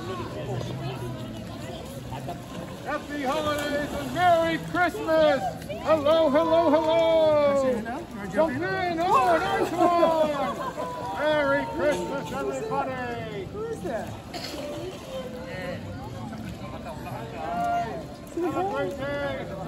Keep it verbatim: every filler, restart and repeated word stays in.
Happy holidays and Merry Christmas! Hello, hello, hello! Jump in! Oh, nice one! Merry Christmas, everybody! Who is that? Have a great day!